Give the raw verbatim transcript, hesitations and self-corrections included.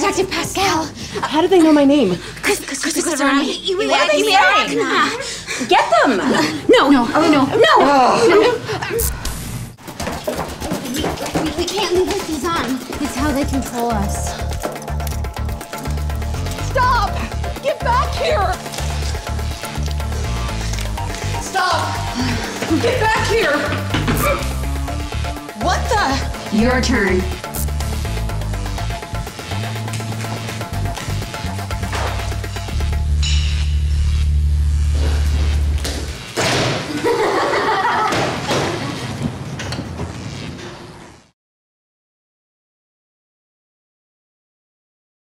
Detective Pascal. How do they know my name? Because it's around me. You what are they saying? Get them! No, no, oh, no, no, oh. no. We, we, we can't leave with these on. It's how they control us. Stop! Get back here! Stop! Get back here! What the? Your turn.